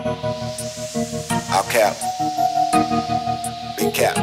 I'll cap. Big cap.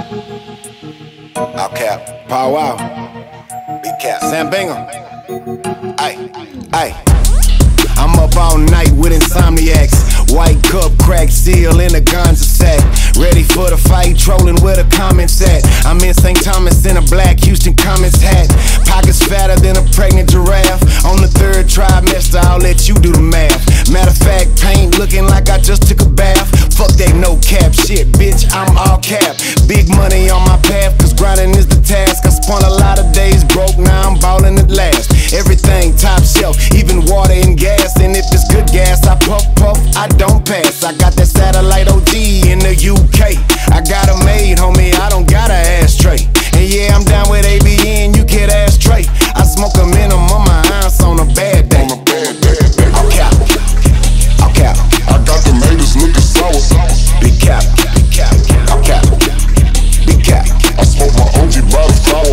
I'll cap. Pow wow. Big cap. Sam Binga. Ay, ay. I'm up all night with insomniacs. White cup, crack seal in a Gonza sack. Ready for the fight, trolling where the comments at. I'm in St. Thomas in a black Houston Comets hat. Pockets fatter than a pregnant giraffe. On the third trimester, I'll let you do the math. Matter of fact, paint looking like I just took a bath. Fuck that no cap shit, bitch, I'm all cap. Big money on my path, cause grinding is the task. I spun a lot of days broke, now I'm ballin' at last. Everything top shelf, even water and gas. And if it's good gas, I puff, I don't pass. I got that satellite OG in the UK. I got it made, homie, I don't got an ashtray. And yeah, I'm down with ABN, you get ashtray. I smoke a minimum on my ounce on a bad day. I'll cap, I'll cap. I got the haters looking sour. Big cap, big cap, I'll cap. Big cap. I smoke my OG by the flower.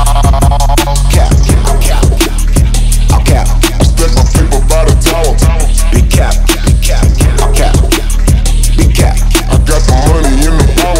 Cap, I'll cap. I'll cap. I stack my paper by the tower. Big cap, big cap, I'll cap. Big cap. I got the money in the power.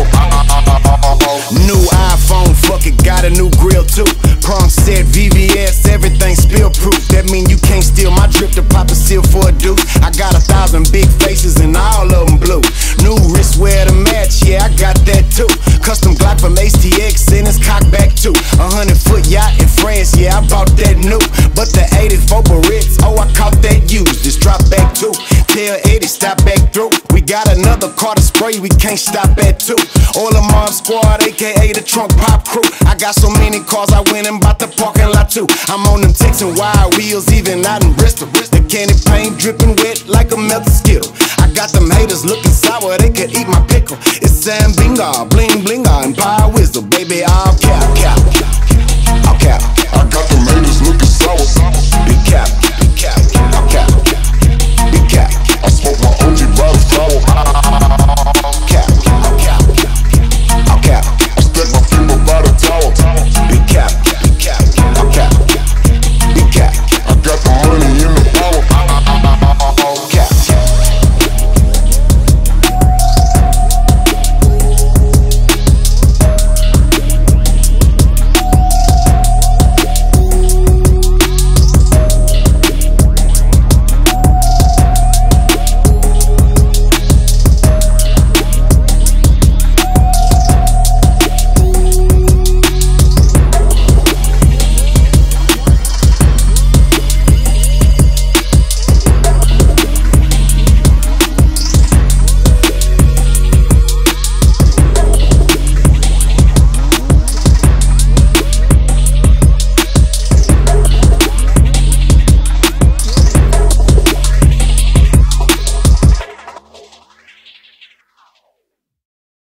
New iPhone, fuck it, got a new grill too. Prom set, VVS, everything spill proof. That mean you can't steal my drip to pop a seal for a dude. I got 1,000 big faces and all of them blue. New wristwear to match, yeah, I got that too. Custom Glock from HTX and it's cocked back too. 100-foot yacht in France, yeah, I bought that new. But the 84 Barrettes, oh, I caught that used. This drop back too. Tell Eddie, stop back through. We got another car to spray, we can't stop at two. All the mob squad, aka the trunk pop crew. I got so many cars, I went and bought the parking lot too. I'm on them Texan wide wheels, even out in Bristol. The candy paint dripping wet like a melted Skittle. I got them haters looking sour, they could eat my pickle. It's Sam Binga, bling blinga, and power whistle, baby.